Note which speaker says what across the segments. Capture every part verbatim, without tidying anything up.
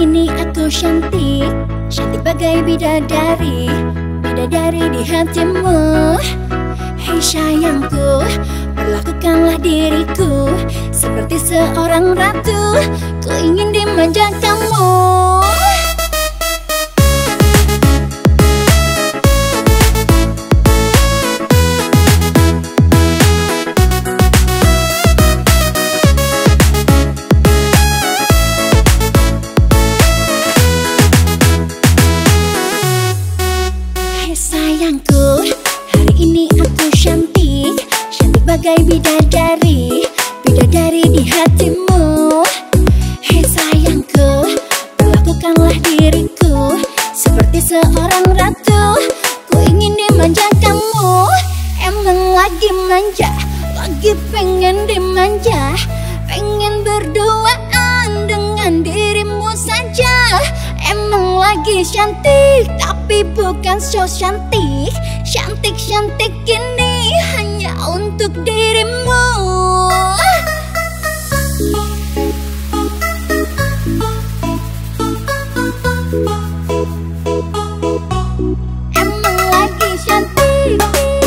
Speaker 1: ini aku cantik, cantik bagai bidadari, bidadari di hatimu. Hei sayangku, perlakukanlah diriku seperti seorang ratu, ku ingin dimanja kamu. Sayangku, hari ini aku cantik, cantik bagai bidadari, bidadari di hatimu. Hei sayangku, perlakukanlah diriku seperti seorang ratu, ku ingin dimanja kamu. Emang lagi manja, lagi pengen dimanja, pengen berduaan dengan dirimu saja. Emang lagi cantik, tapi bukan so cantik. Cantik-cantik ini hanya untuk dirimu. Emang lagi cantik.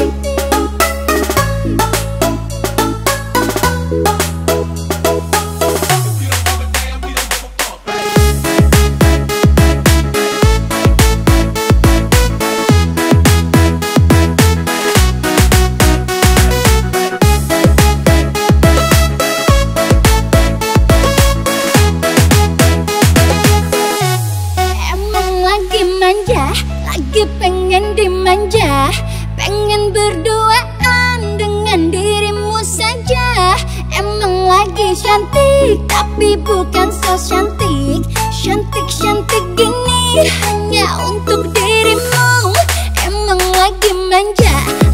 Speaker 1: Manja, lagi pengen dimanja, pengen berduaan dengan dirimu saja. Emang lagi cantik, tapi bukan so cantik. Cantik-cantik gini hanya untuk dirimu. Emang lagi manja,